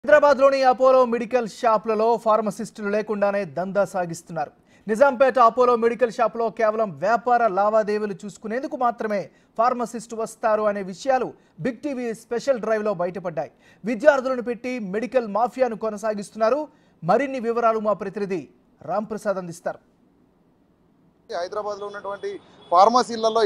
హైదరాబాద్లోని Apollo medical షాపులలో ఫార్మసిస్టులు లేకుండానే దందా సాగిస్తున్నారు. నిజాంపేట అపోలో మెడికల్ షాపులో కేవలం వ్యాపార లావాదేవీలు చూసుకునేందుకు మాత్రమే ఫార్మసిస్టు వస్తారు అనే విషయాలు బిగ్ టీవీ స్పెషల్ డ్రైవ్లో బయటపడ్డాయి. విద్యార్థులను పెట్టి మెడికల్ మాఫియాను కొనసాగిస్తున్నారు. మరిన్ని వివరాలు మా ప్రతినిధి రామ్ ప్రసాద్ అందిస్తారు. హైదరాబాద్లో ఉన్నటువంటి ఫార్మసీలలో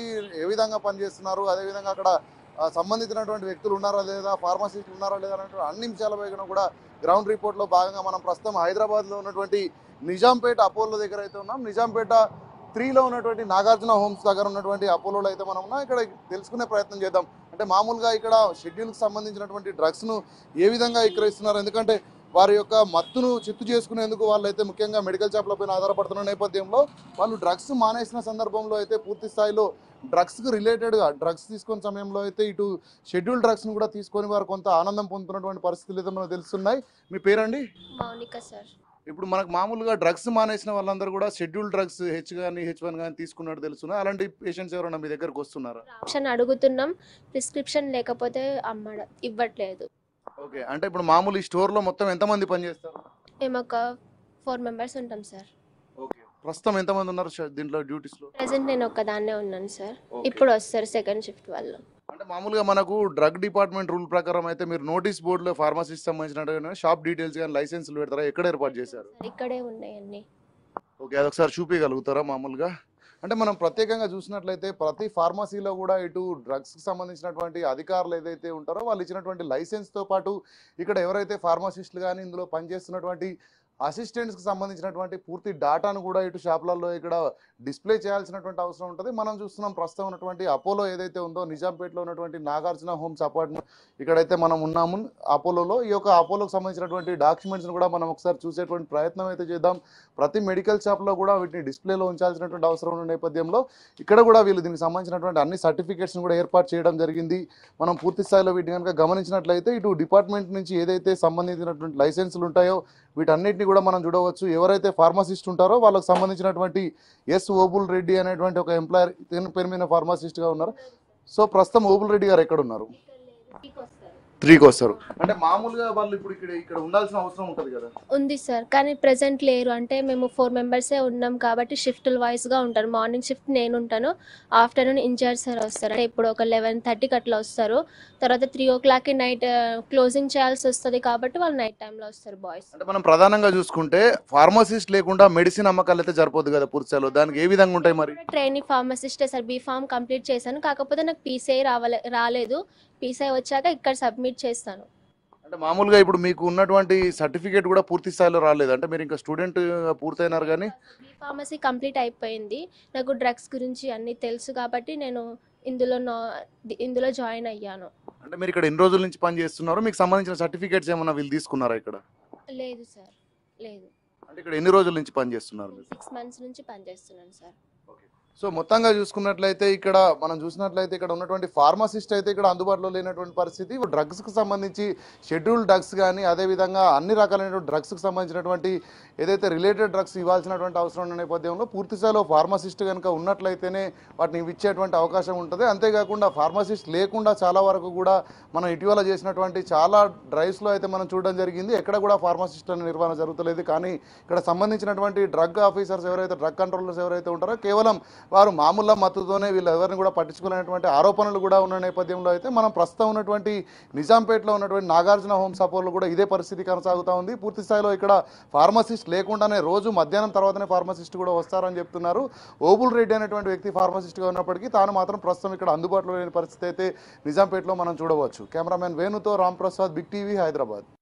ఏ విధంగా పనిచేస్తున్నారు, అదేవిధంగా అక్కడ సంబంధించినటువంటి వ్యక్తులు ఉన్నారా లేదా, ఫార్మసిస్టులు ఉన్నారా లేదా అనేటువంటి అన్ని విషయాలపై కూడా గ్రౌండ్ రిపోర్ట్లో భాగంగా మనం ప్రస్తుతం హైదరాబాద్లో ఉన్నటువంటి నిజాంపేట అపోలో దగ్గర అయితే ఉన్నాం. నిజాంపేట 3లో ఉన్నటువంటి నాగార్జున హోమ్స్ దగ్గర ఉన్నటువంటి అపోలోలో అయితే మనం ఉన్నాం. ఇక్కడ తెలుసుకునే ప్రయత్నం చేద్దాం. అంటే మామూలుగా ఇక్కడ షెడ్యూల్కి సంబంధించినటువంటి డ్రగ్స్ను ఏ విధంగా విక్రయిస్తున్నారు, ఎందుకంటే వారి యొక్క మత్తును చిత్తు చేసుకునేందుకు వాళ్ళైతే ముఖ్యంగా మెడికల్ షాప్లపైన ఆధారపడుతున్న నేపథ్యంలో వాళ్ళు డ్రగ్స్ మానేసిన సందర్భంలో అయితే పూర్తి స్థాయిలో డ్రగ్స్కి రిలేటెడ్గా డ్రగ్స్ తీసుకునే సమయంలో అయితే ఇటు షెడ్యూల్ డ్రగ్స్ను కూడా తీసుకొని వారు కొంత ఆనందం పొందుతున్నటువంటి పరిస్థితులు అయితే మనకు తెలుస్తున్నాయి. మీ పేరండి? మౌనిక సార్. ఇప్పుడు మనకు మామూలుగా డ్రగ్స్ మానేసిన వాళ్ళందరూ కూడా షెడ్యూల్ డ్రగ్స్ కానీ H1 కానీ తీసుకున్నట్టు తెలుస్తున్నాయి. అలాంటి పేషెంట్స్ ఎవరైనా మీ దగ్గరకు వస్తున్నారా? ఆప్షన్ అడుగుతున్నాం, ప్రిస్క్రిప్షన్ లేకపోతే ఇవ్వట్లేదు. ఓకే, అంటే ఇప్పుడు మామూలు ఈ స్టోర్లో మొత్తం ఎంతమంది పనిచేస్తారు? మేము ఒక 4 మెంబర్స్ ఉంటాం సార్. ఓకే, ప్రస్తుతం ఎంతమంది ఉన్నారు దీంట్లో డ్యూటీస్లో? ప్రెసెంట్ నేను ఒక్కదాన్నే ఉన్నాను సార్. ఇప్పుడు వస్తారు సెకండ్ షిఫ్ట్ వాళ్ళు. అంటే మామూలుగా మనకు డ్రగ్ డిపార్ట్మెంట్ రూల్ ప్రకారం అయితే మీరు నోటీస్ బోర్డులో ఫార్మసిస్ట్ సంబంధించిన షాప్ డీటెయిల్స్ కానీ లైసెన్స్లు పెడతారా? ఎక్కడ ఏర్పాటు చేశారు? ఇక్కడే ఉన్నాయండి. ఓకే, అదొకసారి చూపించగలుగుతారా? మామూలుగా అంటే మనం ప్రత్యేకంగా చూసినట్లయితే ప్రతి ఫార్మసీలో కూడా ఇటు డ్రగ్స్కి సంబంధించినటువంటి అధికారులు ఏదైతే ఉంటారో వాళ్ళు ఇచ్చినటువంటి లైసెన్స్తో పాటు ఇక్కడ ఎవరైతే ఫార్మసిస్టులు కానీ ఇందులో పనిచేస్తున్నటువంటి అసిస్టెంట్స్కి సంబంధించినటువంటి పూర్తి డాటాను కూడా ఇటు షాపులలో ఇక్కడ డిస్ప్లే చేయాల్సినటువంటి అవసరం ఉంటుంది. మనం చూస్తున్నాం ప్రస్తుతం ఉన్నటువంటి అపోలో ఏదైతే ఉందో నిజాంపేటలో ఉన్నటువంటి నాగార్జున హోమ్స్ అపార్ట్మెంట్ ఇక్కడైతే మనం ఉన్నాము అపోలోలో. ఈ యొక్క అపోలోకి సంబంధించినటువంటి డాక్యుమెంట్స్ని కూడా మనం ఒకసారి చూసేటువంటి ప్రయత్నం అయితే చేద్దాం. ప్రతి మెడికల్ షాప్లో కూడా వీటిని డిస్ప్లేలో ఉంచాల్సినటువంటి అవసరం ఉన్న నేపథ్యంలో ఇక్కడ కూడా వీళ్ళు దీనికి సంబంధించినటువంటి అన్ని సర్టిఫికేట్స్ని కూడా ఏర్పాటు చేయడం జరిగింది. మనం పూర్తి స్థాయిలో వీటిని కనుక గమనించినట్లయితే ఇటు డిపార్ట్మెంట్ నుంచి ఏదైతే సంబంధించినటువంటి లైసెన్సులు ఉంటాయో వీటన్నిటిని కూడా మనం చూడవచ్చు. ఎవరైతే ఫార్మసిస్ట్ ఉంటారో వాళ్ళకి సంబంధించినటువంటి ఎస్ ఓబుల్ రెడ్డి అనేటువంటి ఒక ఎంప్లాయర్ పేరు మీద ఫార్మసిస్ట్గా ఉన్నారు. సో ప్రస్తుతం ఓబుల్ రెడ్డి గారు ఎక్కడ ఉన్నారు? 3కి వస్తారు. అంటే మామూలుగా వాళ్ళు ఇప్పుడు ఇక్కడ ఉండాల్సిన అవసరం ఉంటుంది కదా? ఉంది సార్, కానీ ప్రెసెంట్ లేరు. అంటే మేము 4 మెంబర్సే ఉన్నాం కాబట్టి షిఫ్టుల వైజ్గా ఉంటారు. మార్నింగ్ షిఫ్ట్ నేను ఉంటాను, ఆఫ్టర్నూన్ ఇన్ఛార్జ్ సార్ వస్తారు. అంటే ఇప్పుడు ఒక 11:30కి అట్లా వస్తారు. తర్వాత 3 o'clockకి నైట్ క్లోజింగ్ చేయాల్సి వస్తుంది కాబట్టి వాళ్ళు నైట్ టైంలో వస్తారు బాయ్స్. అంటే మనం ప్రధానంగా చూసుకుంటే ఫార్మసిస్ట్ లేకుండా మెడిసిన్ అమ్మకాలు అయితే సరిపోదు కదా పూర్తిలో, దానికి ఏ విధంగా ఉంటాయి మరి? Training ఫార్మసిస్టే sir. B.Pharm కంప్లీట్ చేశాను, కాకపోతే నాకు PCI రాలేదు. PCI వచ్చాక ఇక్కడ సబ్మిట్ చేస్తాను. అంటే మామూలుగా ఇప్పుడు మీకు ఉన్నటువంటి సర్టిఫికేట్ కూడా పూర్తి స్థాయిలో రాలేదు, అంటే మీరు ఇంకా స్టూడెంట్ పూర్తయినారు కానీ? B.Pharmacy కంప్లీట్ అయిపోయింది. నాకు డ్రగ్స్ గురించి అన్నీ తెలుసు కాబట్టి నేను ఇందులో జాయిన్ అయ్యాను. అంటే మీరు ఇక్కడ ఎన్ని రోజుల నుంచి పని చేస్తున్నారు? మీకు సంబంధించిన సర్టిఫికేట్స్ ఏమైనా వీళ్ళు తీసుకున్నారా ఇక్కడ? లేదు సార్, లేదు. అంటే ఇక్కడ ఎన్ని రోజుల నుంచి పని చేస్తున్నారు? 6 months నుంచి పనిచేస్తున్నాను సార్. సో మొత్తంగా చూసుకున్నట్లయితే ఇక్కడ మనం చూసినట్లయితే ఇక్కడ ఉన్నటువంటి ఫార్మసిస్ట్ అయితే ఇక్కడ అందుబాటులో లేనటువంటి పరిస్థితి. డ్రగ్స్కి సంబంధించి షెడ్యూల్ డ్రగ్స్ కానీ అదేవిధంగా అన్ని రకాలైనటువంటి డ్రగ్స్కి సంబంధించినటువంటి ఏదైతే రిలేటెడ్ డ్రగ్స్ ఇవ్వాల్సినటువంటి అవసరం ఉన్న నేపథ్యంలో పూర్తిస్థాయిలో ఫార్మసిస్ట్ కనుక ఉన్నట్లయితేనే వాటిని ఇచ్చేటువంటి అవకాశం ఉంటుంది. అంతేకాకుండా ఫార్మసిస్ట్ లేకుండా చాలా వరకు కూడా మనం ఇటీవల చేసినటువంటి చాలా డ్రైవ్స్లో అయితే మనం చూడడం జరిగింది. ఎక్కడ కూడా ఫార్మసిస్టుల నిర్వహణ జరుగుతలేదు. కానీ ఇక్కడ సంబంధించినటువంటి డ్రగ్ ఆఫీసర్స్ ఎవరైతే డ్రగ్ కంట్రోలర్స్ ఎవరైతే ఉంటారో కేవలం వారు మామూలు మత్తుతోనే వీళ్ళు ఎవరిని కూడా పట్టించుకునేటువంటి ఆరోపణలు కూడా ఉన్న నేపథ్యంలో అయితే మనం ప్రస్తుతం ఉన్నటువంటి నిజాంపేటలో ఉన్నటువంటి నాగార్జున హోమ్స్ అపోలో కూడా ఇదే పరిస్థితి కొనసాగుతూ ఉంది. పూర్తి స్థాయిలో ఇక్కడ ఫార్మసిస్ట్ లేకుండానే రోజు మధ్యాహ్నం తర్వాతనే ఫార్మసిస్ట్ కూడా వస్తారని చెప్తున్నారు. ఓబుల్ రెడ్డి అనేటువంటి వ్యక్తి ఫార్మసిస్ట్గా ఉన్నప్పటికీ తాను మాత్రం ప్రస్తుతం ఇక్కడ అందుబాటులో లేని పరిస్థితి అయితే నిజాంపేటలో మనం చూడవచ్చు. కెమెరామెన్ వేణుతో రామ్ ప్రసాద్, బిగ్ టీవీ, హైదరాబాద్.